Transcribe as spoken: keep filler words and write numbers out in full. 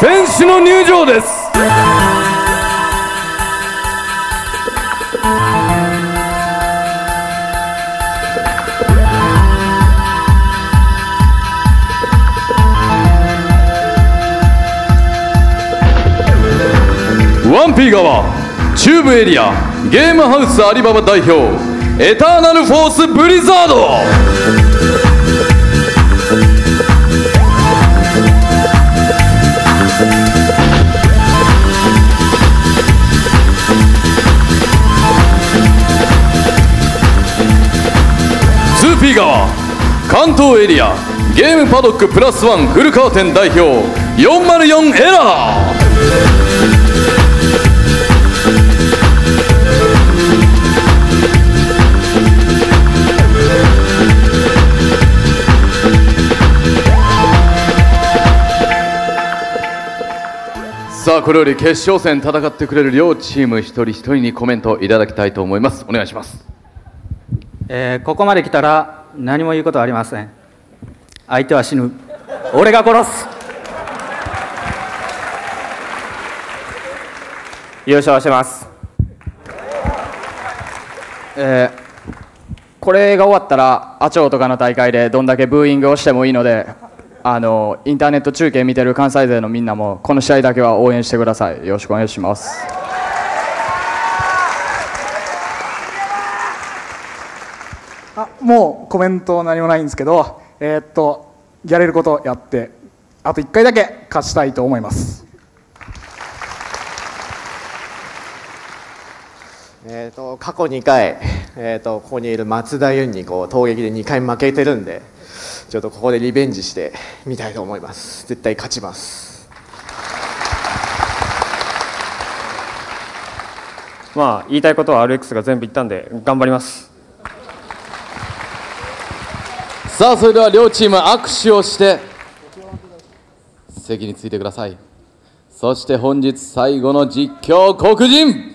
選手の入場です。ワンピー側中部エリアゲームハウスアリババ代表エターナルフォースブリザード。ツーピー側関東エリアゲームパドックプラスワンフルカーテン代表よんまるよんエラー。さあこれより決勝戦戦ってくれる両チーム一人一人にコメントいただきたいと思います。お願いします。 えー、ここまで来たら何も言うことはありません。相手は死ぬ、俺が殺す。 優勝します。えー、これが終わったらアチョウとかの大会でどんだけブーイングをしてもいいので、あのインターネット中継見てる関西勢のみんなもこの試合だけは応援してください。よろしくお願いします。 あ、もうコメント何もないんですけど、えー、っとやれることやってあといっかいだけ勝ちたいと思います。 えー、と過去にかい、えー、とここにいる松田優にこう投撃でにかい負けてるんで、ちょっとここでリベンジしてみたいと思います。絶対勝ちます。 まあ言いたいことは アールエックス が全部言ったんで頑張ります。 さあそれでは両チーム握手をして席についてください。そして本日最後の実況黒人